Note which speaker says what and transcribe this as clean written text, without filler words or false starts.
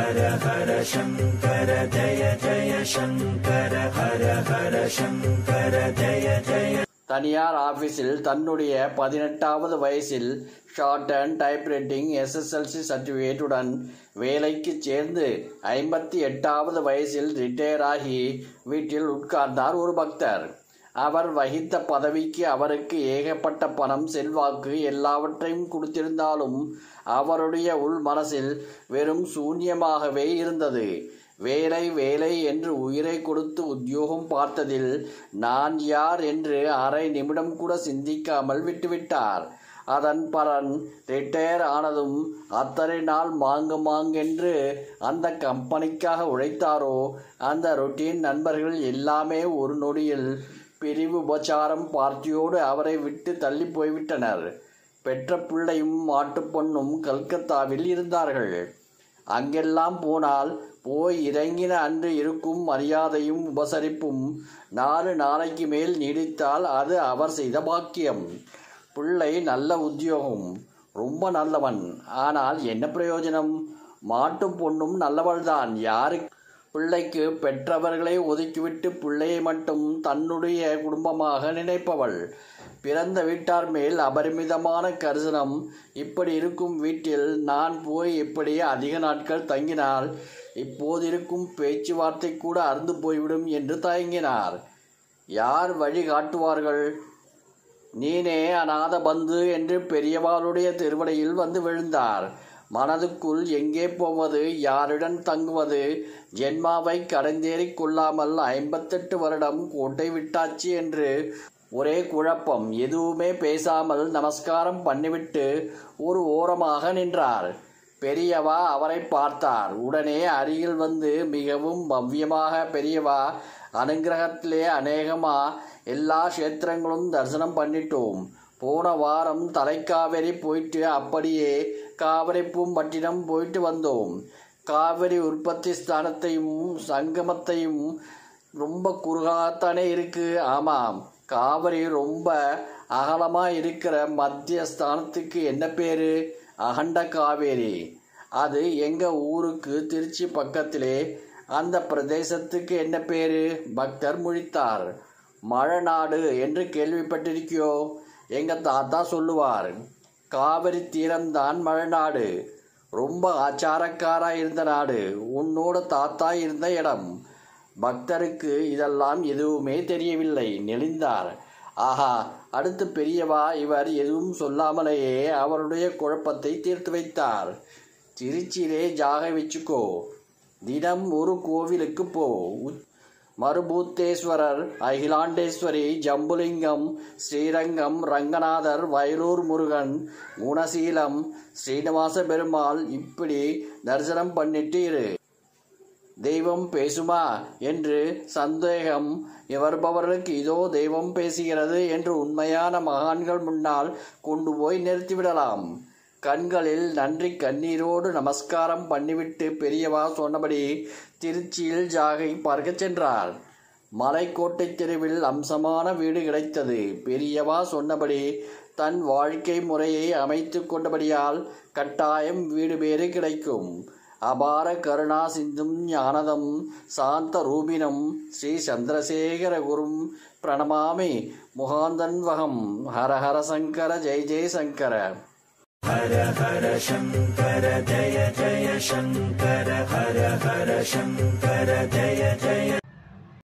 Speaker 1: ஹர ஹர சங்கர ஜய ஜய சங்கர ஹர ஹர சங்கர ஜய ஜய. தனியார் ஆபீஸில் தன்னுடைய 18வது வயசில் ஷார்ட் அண்ட் டைப்ரைட்டிங் SSLC சர்டிபிகேட்டுடன் வேலைக்கு சேர்ந்து 58வது வயசில் ரிட்டையர் ஆகி வீட்டில் உட்கார்ந்தார் ஒரு பக்தர். அவர் வகித்த பதவிக்கு அவருக்கு ஏகப்பட்ட பணம், செல்வாக்கு எல்லாவற்றையும் கொடுத்திருந்தாலும் அவருடைய உள் மனசில் வெறும் சூன்யமாகவே இருந்தது. வேலை வேலை என்று உயிரை கொடுத்து உத்தியோகம் பார்த்ததில் நான் யார் என்று அரை நிமிடம் கூட சிந்திக்காமல் விட்டுவிட்டார். அதன் பலன் ரிட்டையர் ஆனதும் அத்தனை நாள் மாங்கென்று அந்த கம்பெனிக்காக உழைத்தாரோ அந்த ரொட்டீன் நண்பர்கள் எல்லாமே ஒரு நொடியில் பிரிவு உபச்சாரம் பார்ட்டியோடு அவரை விட்டு தள்ளி போய்விட்டனர். பெற்ற பிள்ளையும் மாட்டுப்பொண்ணும் கல்கத்தாவில் இருந்தார்கள். அங்கெல்லாம் போனால் போய் இறங்கின அன்று இருக்கும் மரியாதையும் உபசரிப்பும் 4 நாளைக்கு மேல் நீடித்தால் அது அவர் செய்த பாக்கியம். பிள்ளை நல்ல உத்தியோகம், ரொம்ப நல்லவன். ஆனால் என்ன பிரயோஜனம்? மாட்டும் பொண்ணும் நல்லவள்தான். யாருக்கு? பிள்ளைக்கு பெற்றவர்களை ஒதுக்கிவிட்டு பிள்ளையை மட்டும் தன்னுடைய குடும்பமாக நினைப்பவள். பிறந்த வீட்டார் மேல் அபரிமிதமான கரிசனம். இப்படி இருக்கும் வீட்டில் நான் போய் எப்படி அதிக நாட்கள் தங்கினால் இப்போதிருக்கும் பேச்சுவார்த்தை கூட அறுந்து போய்விடும் என்று தயங்கினார். யார் வழி காட்டுவார்கள்? நீனே அநாத பந்து என்று பெரியவாளுடைய திருவடியில் வந்து விழுந்தார். மனதுக்குள் எங்கே போவது, யாருடன் தங்குவது? ஜென்மாவை கடந்தேறிக் கொள்ளாமல் 58 வருடம் கோட்டை விட்டாச்சு என்று ஒரே குழப்பம். எதுவுமே பேசாமல் நமஸ்காரம் பண்ணிவிட்டு ஒரு ஓரமாக நின்றார். பெரியவா அவரை பார்த்தார். உடனே அருகில் வந்து மிகவும் பவ்யமாக, பெரியவா, அனுகிரகத்திலே அநேகமா எல்லா கஷேத்திரங்களும் தரிசனம் பண்ணிட்டோம். போன வாரம் தலைக்காவேரி போயிட்டு அப்படியே காவிரிப்பூம்பட்டினம் போயிட்டு வந்தோம். காவிரி உற்பத்தி ஸ்தானத்தையும் சங்கமத்தையும் ரொம்ப குறுகாத்தானே இருக்கு. ஆமாம், காவிரி ரொம்ப அகலமா இருக்கிற மத்திய ஸ்தானத்துக்கு என்ன பேரு? அகண்ட காவேரி. அது எங்க ஊருக்கு திருச்சி பக்கத்திலே. அந்த பிரதேசத்துக்கு என்ன பேரு? பக்தர் முழித்தார். மழநாடு என்று கேள்விப்பட்டிருக்கியோ? எங்க தாத்தா சொல்லுவார். காவிரி தீரம்தான் மழநாடு. ரொம்ப ஆச்சாரக்காரா இருந்த நாடு. உன்னோட தாத்தா இருந்த இடம். பக்தருக்கு இதெல்லாம் எதுவுமே தெரியவில்லை. நெளிந்தார். ஆஹா, அடுத்து பெரியவா இவர் எதுவும் சொல்லாமலேயே அவருடைய குழப்பத்தை தீர்த்து வைத்தார். திருச்சியிலே ஜாகை வச்சுக்கோ. தினம் ஒரு கோவிலுக்கு போ. மருபூத்தேஸ்வரர், அகிலாண்டேஸ்வரி, ஜம்புலிங்கம், ஸ்ரீரங்கம், ரங்கநாதர், வயலூர் முருகன், குணசீலம், ஸ்ரீனிவாச பெருமாள், இப்படி தரிசனம் பண்ணிட்டு இரு. தெய்வம் பேசுமா என்று சந்தேகம் வருபவர்களுக்கு இதோ தெய்வம் பேசுகிறது என்று உண்மையான மகான்கள் முன்னால் கொண்டு போய் நிறுத்திவிடலாம். கண்களில் நன்றி கண்ணீரோடு நமஸ்காரம் பண்ணிவிட்டு பெரியவா சொன்னபடி திருச்சியில் ஜாகை பார்க்க சென்றார். மலைக்கோட்டை தெருவில் அம்சமான வீடு கிடைத்தது. பெரியவா சொன்னபடி தன் வாழ்க்கை முறையை அமைத்து கொண்டபடியால் கட்டாயம் வீடு பேறு கிடைக்கும். அபார கருணா சிந்தும் ஞானதம் சாந்த ரூபினம் ஸ்ரீ சந்திரசேகர குரும் பிரணமாமி முகாந்தன்வகம். ஹர ஹர சங்கர ஜெய ஜெய சங்கர. ஹர ஹர சங்கர ஜய ஜய சங்கர. ஹர ஹர சங்கர ஜய ஜய